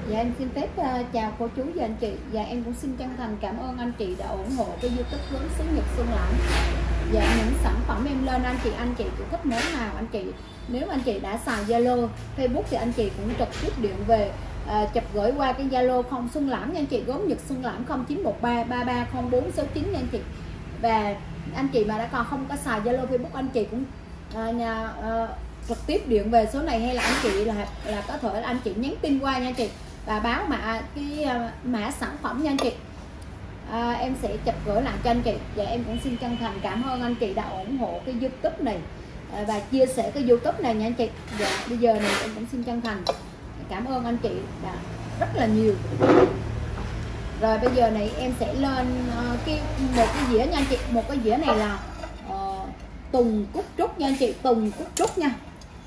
Dạ em xin phép chào cô chú và anh chị. Dạ em cũng xin chân thành cảm ơn anh chị đã ủng hộ cái YouTube hướng xứ Nhật Xuân Lãm. Dạ những sản phẩm em lên anh chị cũng thích món nào anh chị. Nếu anh chị đã xài Zalo, Facebook thì anh chị cũng trực tiếp điện về chụp gửi qua cái Zalo không Xuân Lãm nha anh chị, gốm Nhật Xuân Lãm 0913 330469 nha anh chị. Và anh chị mà đã còn không có xài Zalo Facebook, anh chị cũng trực tiếp điện về số này, hay là anh chị là có thể anh chị nhắn tin qua nha anh chị và báo mã sản phẩm nha anh chị. Em sẽ chụp gửi lại cho anh chị. Và em cũng xin chân thành cảm ơn anh chị đã ủng hộ cái YouTube này và chia sẻ cái YouTube này nha anh chị. Dạ bây giờ này em cũng xin chân thành cảm ơn anh chị đã rất là nhiều. Rồi bây giờ này em sẽ lên một cái dĩa nha anh chị. Một cái dĩa này là tùng cúc trúc nha anh chị, tùng cúc trúc nha,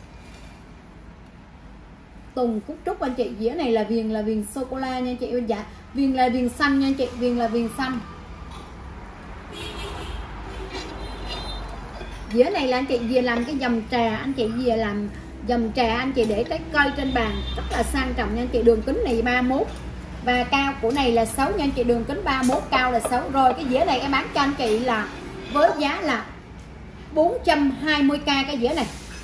tùng cúc trúc anh chị. Dĩa này là viền sô cô la nha anh chị. Dạ viền là viền xanh nha anh chị, viền là viền xanh. Dĩa này là anh chị về làm cái dầm trà, anh chị về làm dầm trà, anh chị để trái cây trên bàn rất là sang trọng nha anh chị. Đường kính này 31 và cao của này là 6 nha anh chị, đường kính 31 cao là 6. Rồi cái dĩa này em bán cho anh chị là với giá là 420k cái dĩa này,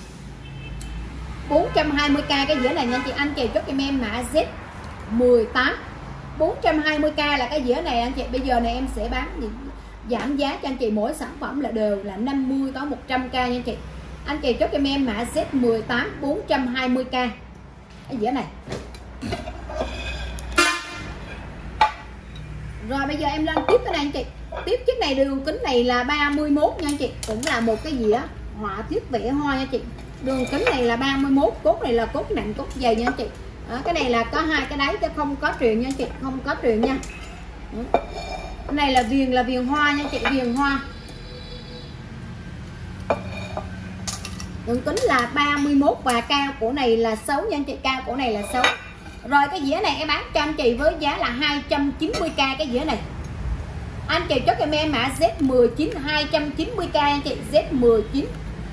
420k cái dĩa này nha anh chị. Anh chị chốt cho em mã Z18 420k là cái dĩa này anh chị. Bây giờ này em sẽ bán giảm giá cho anh chị, mỗi sản phẩm là đều là 50 tới 100k nha anh chị. Anh chị chốt cho em mã Z18 420k cái dĩa này. Rồi bây giờ em lên tiếp cái này anh chị. Tiếp chiếc này đường kính này là 31 nha anh chị, cũng là một cái dĩa họa tiết vẽ hoa nha chị. Đường kính này là 31, cốt này là cốt nặng cốt dày nha anh chị. Cái này là có hai cái đáy chứ không có truyền nha anh chị, không có truyền nha. Cái này là viền hoa nha anh chị, viền hoa. Đường kính là 31 và cao của này là 6 nha anh chị, cao của này là 6. Rồi cái dĩa này em bán cho anh chị với giá là 290k cái dĩa này. Anh chị chốt cho em mã Z19 290k anh chị, Z19.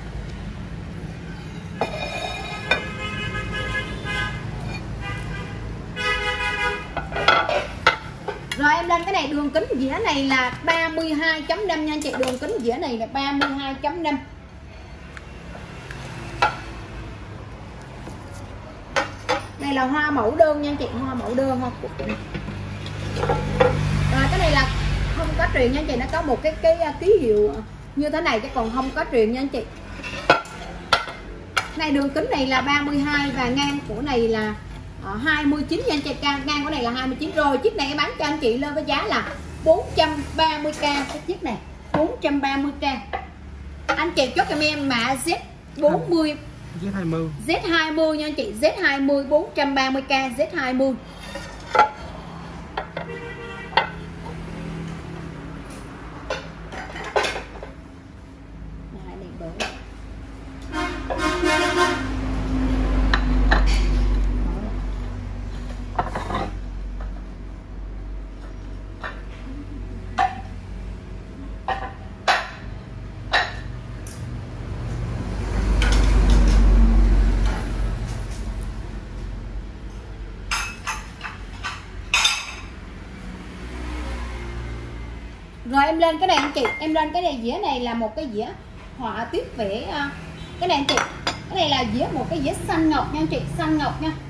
Rồi em lên cái này, đường kính dĩa này là 32.5 nha anh chị, đường kính dĩa này là 32.5. Này là hoa mẫu đơn nha anh chị, hoa mẫu đơn hoa cúc. Rồi cái này là không có truyền nha anh chị, nó có một cái ký hiệu như thế này chứ còn không có truyền nha anh chị. Này đường kính này là 32 và ngang của này là 29 nha anh chị, ngang của này là 29. Rồi chiếc này em bán cho anh chị lên với giá là 430k cái chiếc này, 430k. Anh chị chốt cho em mã Z40 Z20 nha anh chị, Z20 430k Z20. Rồi em lên cái này anh chị, em lên cái này dĩa này là một cái dĩa họa tiết vẽ cái này anh chị. Cái này là dĩa một cái dĩa xanh ngọc nha anh chị, xanh ngọc nha.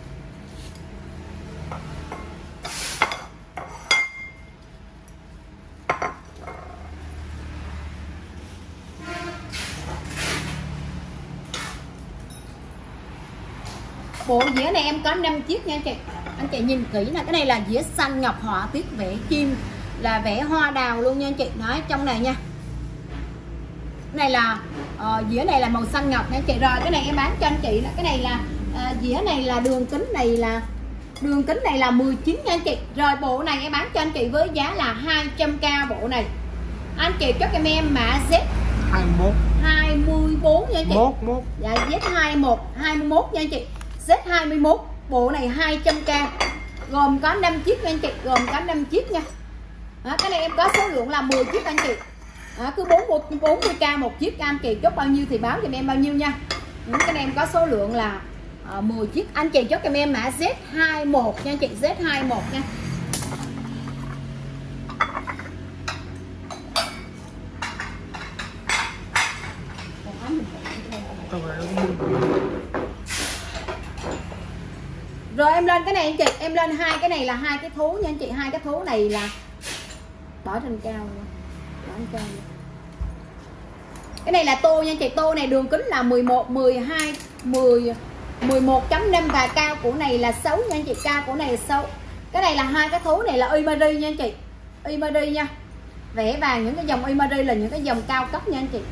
Bộ dĩa này em có 5 chiếc nha anh chị. Anh chị nhìn kỹ nè, cái này là dĩa xanh ngọc họa tiết vẽ chim, là vẽ hoa đào luôn nha anh chị. Nói trong này nha, cái này là dĩa này là màu xanh ngọc nha anh chị. Rồi cái này em bán cho anh chị là cái này là dĩa này là đường kính này là 19 nha anh chị. Rồi bộ này em bán cho anh chị với giá là 200k bộ này. Anh chị chốt em mã Z21 24 nha anh chị. Dạ Z21 21 nha anh chị, Z21. Bộ này 200k, gồm có 5 chiếc nha anh chị, gồm có 5 chiếc nha. Cái này em có số lượng là 10 chiếc anh chị. Cứ 40k một chiếc, anh chị chốt bao nhiêu thì báo cho em bao nhiêu nha. Cái này em có số lượng là 10 chiếc. Anh chị chốt cho em mã Z21 nha anh chị, Z21 nha. Rồi em lên cái này anh chị, em lên hai cái này là hai cái thú nha anh chị, hai cái thú này là bỏ trên cao luôn. Bỏ trên cao luôn. Cái này là tô nha anh chị, tô này đường kính là 11, 12, 10, 11.5 và cao của này là 6 nha anh chị, cao của này là 6. Cái này là hai cái thú này là Imari nha anh chị, Imari nha. Vẽ vàng những cái dòng Imari là những cái dòng cao cấp nha anh chị.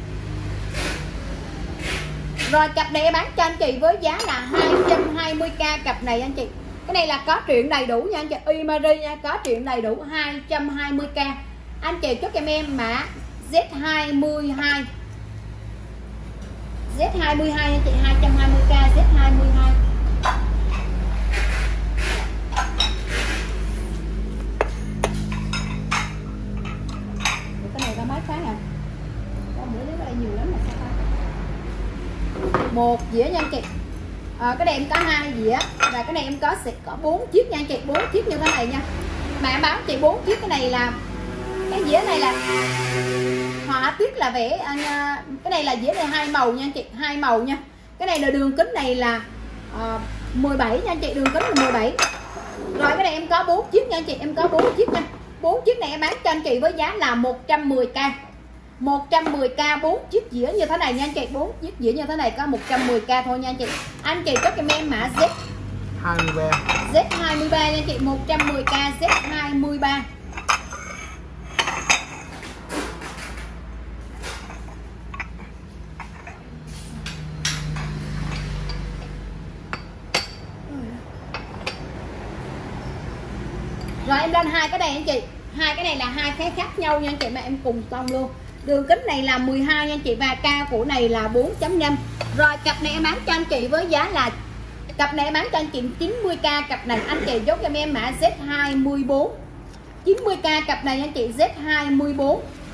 Rồi cặp này em bán cho anh chị với giá là 220k cặp này anh chị. Cái này là có truyện đầy đủ nha anh chị, Imari nha, có truyện đầy đủ 220k. Anh chị chốt cho em mã Z22. Z22 anh chị, 220k Z22. Cái này có mấy cái nè. Có bữa đến đây nhiều lắm mà sao ta? Một dĩa nha anh chị. Cái này em có 2 dĩa và cái này em sẽ có 4 chiếc nha anh chị, 4 chiếc như thế này nha. Mà em báo chị 4 chiếc, cái này là cái dĩa này là họa tiết là vẽ cái này là dĩa này 2 màu nha anh chị, 2 màu nha. Cái này là đường kính này là 17 nha anh chị, đường kính là 17. Rồi cái này em có 4 chiếc nha anh chị, em có 4 chiếc nha. 4 chiếc này em bán cho anh chị với giá là 110k. 110k 4 chiếc dĩa như thế này nha anh chị, 4 chiếc dĩa như thế này có 110k thôi nha anh chị. Anh chị có cho em mã Z23. Z23 nha anh chị, 110k Z23. Rồi em lên hai cái này anh chị, hai cái này là hai cái khác nhau nha anh chị, mà em cùng tông luôn. Đường kính này là 12 nha anh chị và cao của này là 4.5. Rồi cặp này em bán cho anh chị với giá là cặp này em bán cho anh chị 90k cặp này. Anh chị chốt cho em mã Z24. 90k cặp này anh chị, Z24.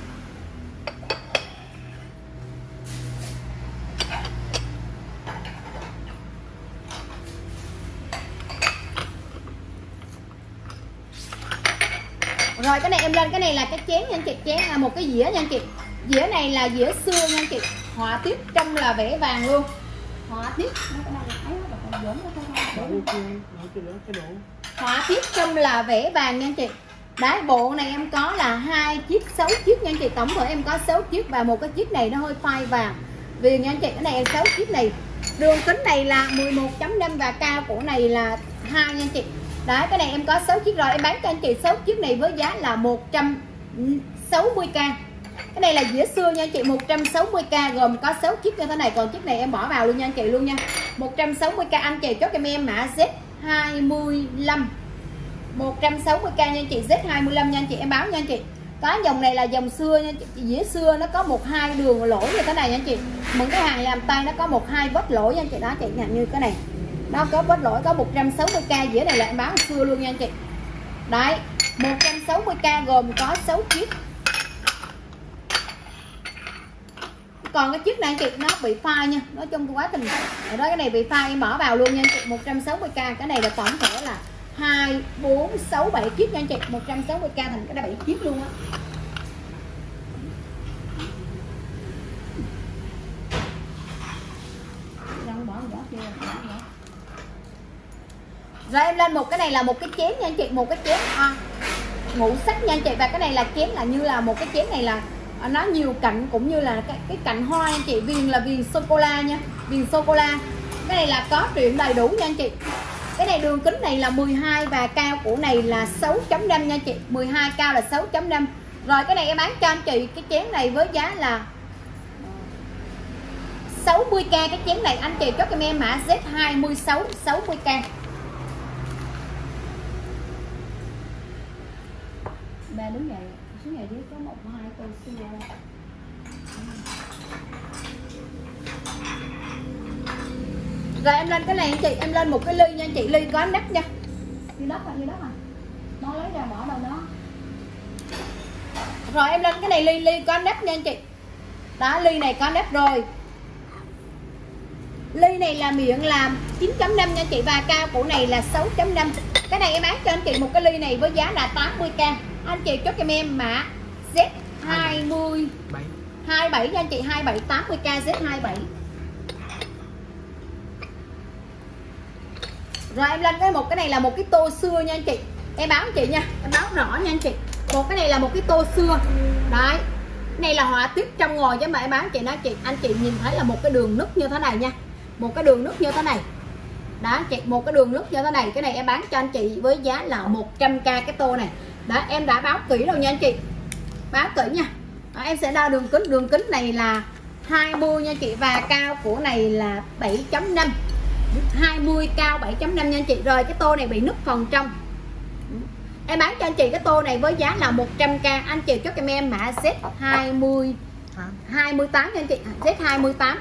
Rồi cái này em lên cái này là cái chén nha anh chị, chén là một cái dĩa nha anh chị. Dĩa này là dĩa xưa nha anh chị, họa tiết trong là vẽ vàng luôn. Họa tiết họa tiết trong là vẽ vàng nha anh chị. Đáy bộ này em có là 2 chiếc 6 chiếc nha anh chị, tổng thể em có 6 chiếc và một cái chiếc này nó hơi phai vàng viền nha anh chị. Cái này 6 chiếc này, đường kính này là 11.5 và cao của này là 2 nha anh chị. Đấy, cái này em có 6 chiếc rồi, em bán cho anh chị 6 chiếc này với giá là 160k. Cái này là dĩa xưa nha anh chị, 160k gồm có 6 chiếc như thế này, còn chiếc này em bỏ vào luôn nha anh chị luôn nha. 160k anh chị chốt em mã Z25. 160k nha anh chị, Z25 nha anh chị, em báo nha anh chị. Có dòng này là dòng xưa nha chị, dĩa xưa nó có 1-2 đường lỗi như thế này nha anh chị. Những cái hàng làm tay nó có 1-2 vết lỗi nha anh chị, đó chị nhận như cái này. Nó có vết lỗi có 160k, dĩa này là em báo xưa luôn nha anh chị. Đấy, 160k gồm có 6 chiếc. Còn cái chiếc này anh chị nó bị phai nha, nói chung quá trình ở đó cái này bị phai em bỏ vào luôn nha anh chị. 160k, cái này là tổng thể là 2, 4, 6, 7 chiếc nha anh chị. 160k thành cái 7 chiếc luôn á. Rồi em lên một cái này là một cái chén nha anh chị, một cái chén ngũ sắc nha anh chị. Và cái này là chén là như là một cái chén này là nó nhiều cạnh cũng như là cái cạnh hoa anh chị, viền là viền sô cô la nha, viền sô cô la. Cái này là có truyện đầy đủ nha anh chị. Cái này đường kính này là 12 và cao của này là 6.5 nha anh chị, 12 cao là 6.5. Rồi cái này em bán cho anh chị cái chén này với giá là 60k. Cái chén này anh chị chốt cho em mã Z26, 60k. Ba đứng dậy, xuống nhà dưới có 1-2 tô xưa. Rồi em lên cái này anh chị, em lên một cái ly nha anh chị, ly có nắp nha. Như đất à. Nó lấy ra bỏ đâu đó. Rồi em lên cái này ly có nắp nha anh chị. Đó, ly này có nắp rồi. Ly này là miệng là 9.5 nha anh chị, và cao của này là 6.5. Cái này em bán cho anh chị một cái ly này với giá là 80k. Anh chị chốt cho em mã Z20 27 nha anh chị, 27 80k Z27. Rồi em lên cái một cái này là một cái tô xưa nha anh chị. Em báo anh chị nha, em báo rõ nha anh chị. Một cái này là một cái tô xưa. Đấy. Cái này là họa tiết trong ngồi chứ mà em báo anh chị nói chị, anh chị nhìn thấy là một cái đường nứt như thế này nha. Một cái đường nứt như thế này. Đó anh chị, một cái đường nứt như thế này. Cái này em bán cho anh chị với giá là 100k cái tô này. Đó, em đã báo kỹ rồi nha anh chị. Báo kỹ nha. Đó, em sẽ đo đường kính này là 20 nha chị, và cao của này là 7.5. 20 cao 7.5 nha anh chị. Rồi cái tô này bị nứt phần trong. Em bán cho anh chị cái tô này với giá là 100k. Anh chị chốt cho em mã Z20 28 nha anh chị, Z28.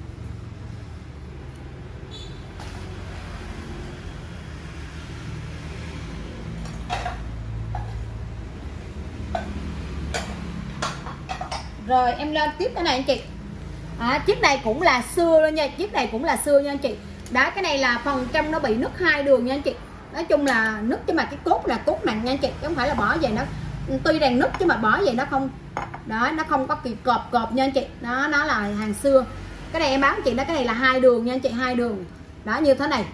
Rồi em lên tiếp cái này anh chị. Chiếc này cũng là xưa luôn nha, chiếc này cũng là xưa nha anh chị. Đó, cái này là phần trong nó bị nứt hai đường nha anh chị. Nói chung là nứt chứ mà cái cốt là cốt nặng nha anh chị, chứ không phải là bỏ về nó tuy rằng nứt chứ mà bỏ về nó không. Đó, nó không có kỳ cọp nha anh chị. Đó, nó là hàng xưa. Cái này em báo anh chị đó, cái này là hai đường nha anh chị, hai đường. Đó, như thế này.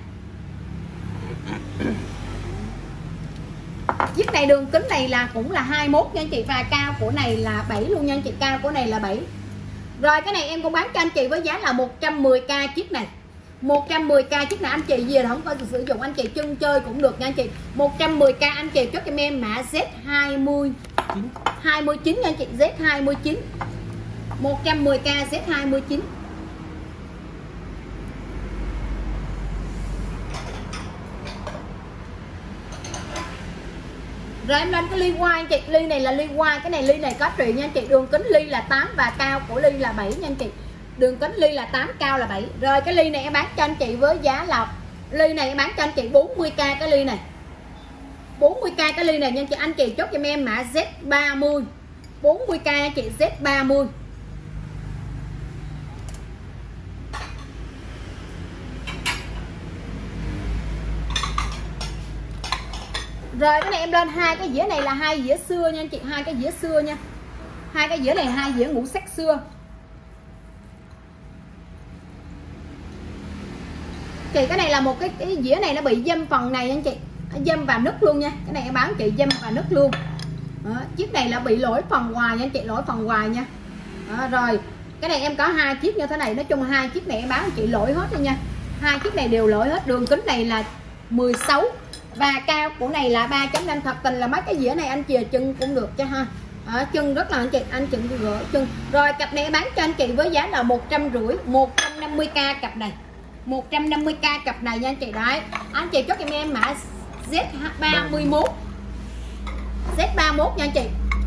Chiếc này đường kính này là cũng là 21 nha anh chị, và cao của này là 7 luôn nha anh chị, cao của này là 7. Rồi cái này em cũng bán cho anh chị với giá là 110k chiếc này. 110k chiếc này, anh chị về không có sử dụng, anh chị chân chơi cũng được nha anh chị. 110k anh chị chốt cho em mã Z20 29 nha anh chị, Z29. 110k Z29. Rồi em lên cái ly white anh chị, ly này là ly white, cái này ly này có trị nha anh chị, đường kính ly là 8 và cao của ly là 7 nha anh chị. Đường kính ly là 8, cao là 7. Rồi cái ly này em bán cho anh chị với giá là ly này em bán cho anh chị 40k cái ly này. 40k cái ly này nha anh chị, anh chị chốt cho em mã Z30. 40k anh chị, Z30. Rồi cái này em lên hai cái dĩa này là hai dĩa xưa nha anh chị, hai cái dĩa xưa nha. Hai cái dĩa này hai dĩa ngũ sắc xưa. Chị cái này là một cái dĩa này nó bị dâm phần này anh chị, dâm và nứt luôn nha. Cái này em bán chị dâm và nứt luôn. Đó, chiếc này là bị lỗi phần ngoài nha anh chị, lỗi phần ngoài nha. Đó, rồi cái này em có hai chiếc như thế này, nói chung hai chiếc này em bán chị lỗi hết rồi nha. Hai chiếc này đều lỗi hết. Đường kính này là 16 và cao của này là 3.5. Thật tình là mấy cái dĩa này anh chìa chân cũng được chứ ha. Ở chân rất là anh chị, anh chị gỡ chân. Rồi cặp này em bán cho anh chị với giá là 150, 150k cặp này. 150k cặp này nha anh chị. Đấy, anh chị chốt em mã Z31. Z31 nha anh chị.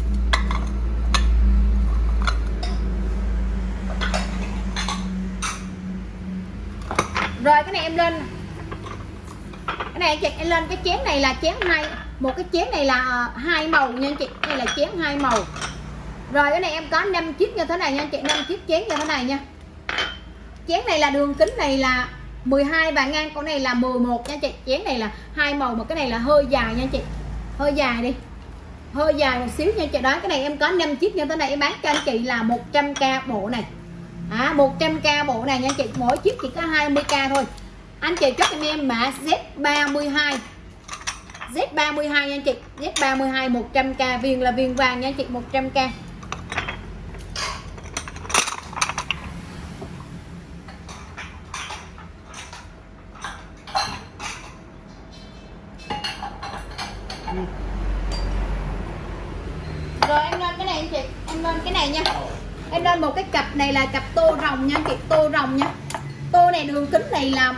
Rồi cái này em lên, cái này anh chị em lên cái chén này là chén hai, một cái chén này là hai màu nha anh chị, đây là chén hai màu. Rồi cái này em có 5 chiếc như thế này nha anh chị, 5 chiếc chén như thế này nha. Chén này là đường kính này là 12 và ngang con này là 11 nha anh chị. Chén này là hai màu mà cái này là hơi dài nha anh chị, hơi dài đi, hơi dài một xíu nha anh chị. Đó, cái này em có 5 chiếc như thế này, em bán cho anh chị là 100k bộ này. 100k bộ này nha anh chị, mỗi chiếc chỉ có 20k thôi. Anh chị chốt cho em mã Z32. Z32 nha anh chị, Z32 100k, viền là viền vàng nha anh chị, 100k. Rồi em lên cái này anh chị, em lên cái này nha. Em lên một cái cặp này là cặp tô rồng nha anh chị, tô rồng nha. Tô này đường kính này là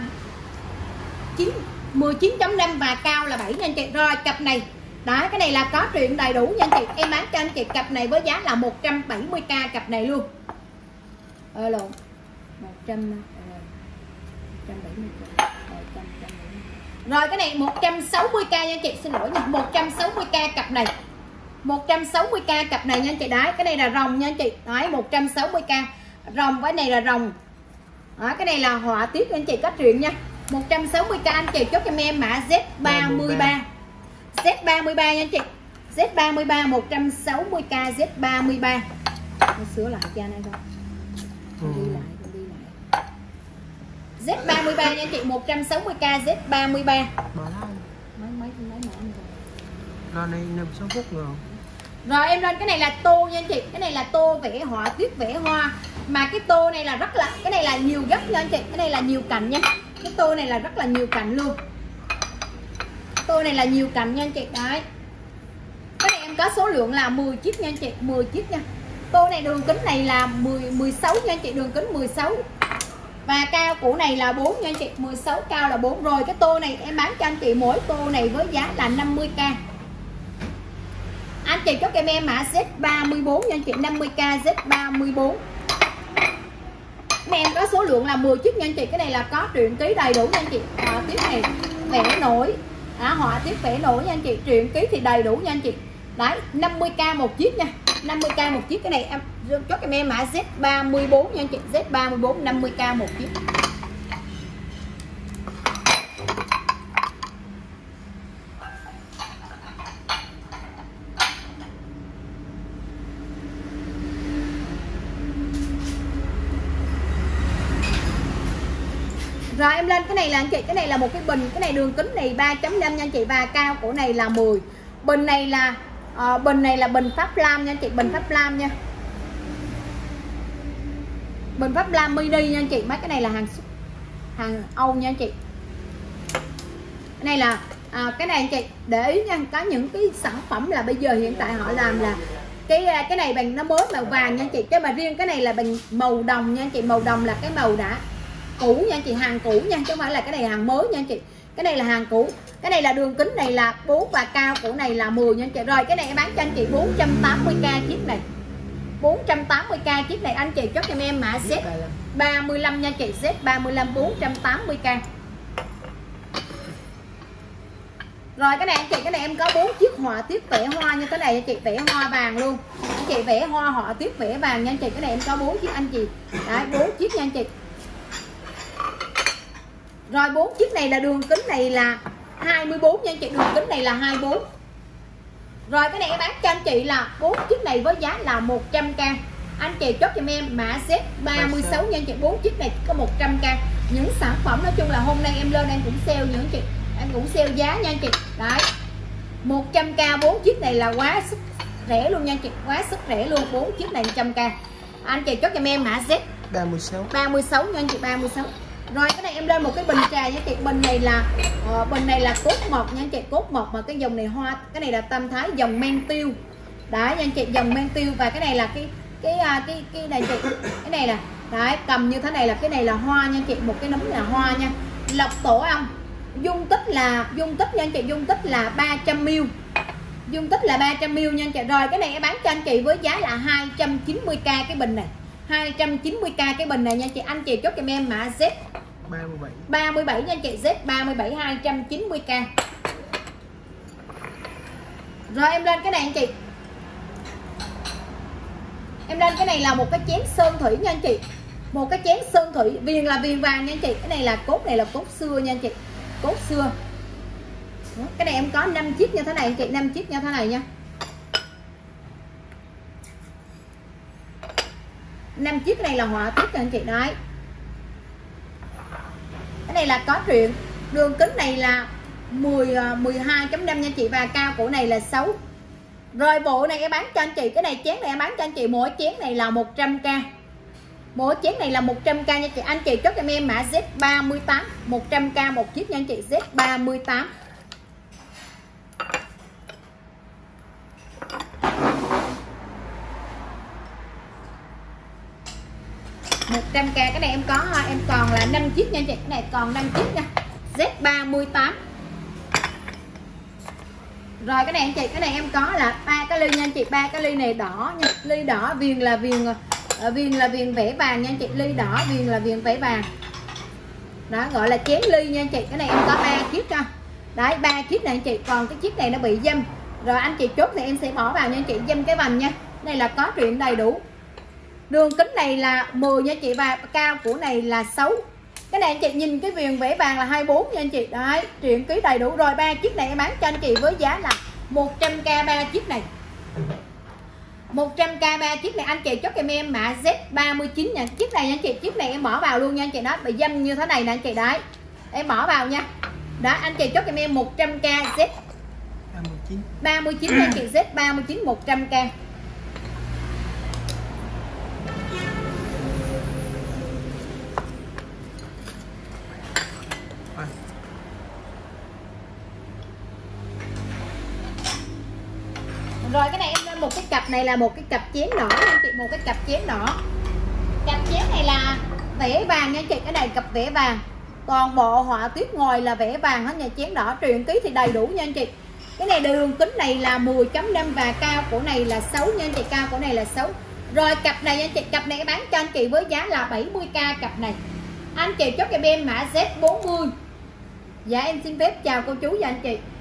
19.5 và cao là 7 nha anh chị. Rồi cặp này, đó cái này là có chuyện đầy đủ nha anh chị. Em bán cho anh chị cặp này với giá là 170k cặp này luôn. Lộn 170. Rồi cái này 160k nha anh chị, xin lỗi nha, 160k cặp này. 160k cặp này nha anh chị. Đấy, cái này là rồng nha anh chị. Đấy, 160k. Rồng, cái này là rồng. Đó, cái này là họa tiết anh chị có truyện nha. 160k anh chị chốt cho em mã Z33. Z33 nha anh chị. Z33 160k Z33. Tôi sửa lại cho anh coi. Tôi đi lại. Z33 nha anh chị, 160k Z33. Mấy rồi này 5-6 phút rồi. Rồi em lên cái này là tô nha anh chị. Cái này là tô vẽ họa tiết vẽ hoa. Mà cái tô này là rất là, cái này là nhiều gấp nha anh chị. Cái này là nhiều cạnh nha. Cái tô này là rất là nhiều cạnh luôn. Tô này là nhiều cạnh nha anh chị. Đấy. Cái này em có số lượng là 10 chiếc nha anh chị, 10 chiếc nha. Tô này đường kính này là 16 nha anh chị, đường kính 16. Và cao của này là 4 nha anh chị, 16 cao là 4. Rồi cái tô này em bán cho anh chị mỗi tô này với giá là 50k. Anh chị chốt cho em mã Z34 nha anh chị, 50k Z34. Cái này em có số lượng là 10 chiếc nha anh chị. Cái này là có truyện ký đầy đủ nha anh chị. Họa tiết này vẽ nổi. Họa tiết vẽ nổi nha anh chị. Truyện ký thì đầy đủ nha anh chị. Đấy, 50k một chiếc nha. 50k một chiếc. Cái này em chốt cho em mã Z34 nha anh chị. Z34 50k một chiếc. Rồi em lên cái này là anh chị, cái này là một cái bình, cái này đường kính này 3.5 nha anh chị và cao của này là 10. Bình này là bình Pháp Lam nha anh chị, bình Pháp Lam nha. Bình Pháp Lam mini nha anh chị, mấy cái này là hàng Âu nha anh chị. Cái này là cái này anh chị để ý nha, có những cái sản phẩm là bây giờ hiện tại họ làm là cái này bằng nó mới màu vàng nha anh chị, chứ mà riêng cái này là bằng màu đồng nha anh chị. Màu đồng là cái màu đã cũ nha anh chị, hàng cũ nha, chứ không phải là cái này hàng mới nha anh chị. Cái này là hàng cũ. Cái này là đường kính này là 4 và cao của này là 10 nha anh chị. Rồi cái này em bán cho anh chị 480k chiếc này. 480k chiếc này anh chị chốt cho em mã Z35 nha anh chị, Z35 480k. Rồi cái này anh chị, cái này em có 4 chiếc họa tiết vẽ hoa như thế này anh chị, vẽ hoa vàng luôn. Anh chị vẽ hoa họa tiết vẽ vàng nha anh chị. Cái này em có 4 chiếc anh chị. Đấy, 4 chiếc nha anh chị. Rồi 4 chiếc này là đường kính này là 24 nha anh chị, đường kính này là 24. Rồi cái này em bán cho anh chị là 4 chiếc này với giá là 100k. Anh chị chốt cho em mã Z36 nha anh chị, 4 chiếc này có 100k. Những sản phẩm nói chung là hôm nay em lên em cũng sale những chị, em cũng sale giá nha anh chị. Đấy. 100k 4 chiếc này là quá sức rẻ luôn nha anh chị, quá sức rẻ luôn, 4 chiếc này 100k. Anh chị chốt cho em mã Z36 nha anh chị, 36. Rồi cái này em lên một cái bình trà nha chị. Bình này là cốt mộc nha anh chị, cốt mộc mà cái dòng này hoa, cái này là tam thái dòng men tiêu. Đấy nha anh chị, dòng men tiêu. Và cái này là cái này chị, cái này là đấy, cầm như thế này là cái này là hoa nha anh chị, một cái nấm là hoa nha. Lọc tổ ong. Dung tích nha anh chị, dung tích là 300ml. Dung tích là 300ml nha anh chị. Rồi cái này em bán cho anh chị với giá là 290k cái bình này. 290k cái bình này nha chị. Anh chị chốt cho em mã Z37 nha anh chị, Z37 290k. Rồi em lên cái này anh chị. Em lên cái này là một cái chén sơn thủy nha anh chị. Một cái chén sơn thủy, viền là viền vàng nha anh chị. Cái này là cốt xưa nha anh chị. Cốt xưa. Cái này em có 5 chiếc như thế này anh chị, 5 chiếc như thế này nha. 5 chiếc này là họa tiết anh chị. Đấy. Cái này là có truyện. Đường kính này là 12.5 nha chị và cao của này là 6. Rồi bộ này em bán cho anh chị, cái này chén này em bán cho anh chị mỗi chén này là 100k. Mỗi chén này là 100k nha chị. Anh chị chốt cho em mã Z38, 100k một chiếc nha anh chị, Z38. Cái này em có, em còn là 5 chiếc nha chị. Cái này còn 5 chiếc nha, Z38. Rồi cái này anh chị, cái này em có là 3 cái ly nha anh chị, 3 cái ly này đỏ nha, ly đỏ, viền là viền vẽ vàng nha anh chị, ly đỏ, viền là viền vẽ vàng. Đó, gọi là chén ly nha anh chị. Cái này em có 3 chiếc nha. Đấy, 3 chiếc này anh chị, còn cái chiếc này nó bị dâm. Rồi anh chị chốt thì em sẽ bỏ vào nha anh chị, dâm cái vành nha. Đây là có truyện đầy đủ. Đường kính này là 10 nha chị, và cao của này là 6. Cái này anh chị nhìn cái viền vẽ vàng là 24 nha anh chị. Đấy, truyện ký đầy đủ rồi. 3 chiếc này em bán cho anh chị với giá là 100k 3 chiếc này. 100k 3 chiếc này anh chị chốt em mã Z39 nha. Chiếc này anh chị, chiếc này em mở vào luôn nha anh chị, nó bị dâm như thế này nè anh chị. Đấy, em mở vào nha. Đó, anh chị chốt em 100k Z39 nha anh chị, Z39 100k. Rồi cái này em lên một cái cặp này là một cái cặp chén đỏ anh chị, một cái cặp chén đỏ. Cặp chén này là vẽ vàng nha anh chị, cái này cặp vẽ vàng. Toàn bộ họa tiết ngồi là vẽ vàng hết nha, chén đỏ, truyền ký thì đầy đủ nha anh chị. Cái này đường kính này là 10.5 và cao của này là 6 nha anh chị, cao của này là 6. Rồi cặp này anh chị, cặp này bán cho anh chị với giá là 70k cặp này. Anh chị chốt cho em mã Z40. Dạ em xin phép chào cô chú và anh chị.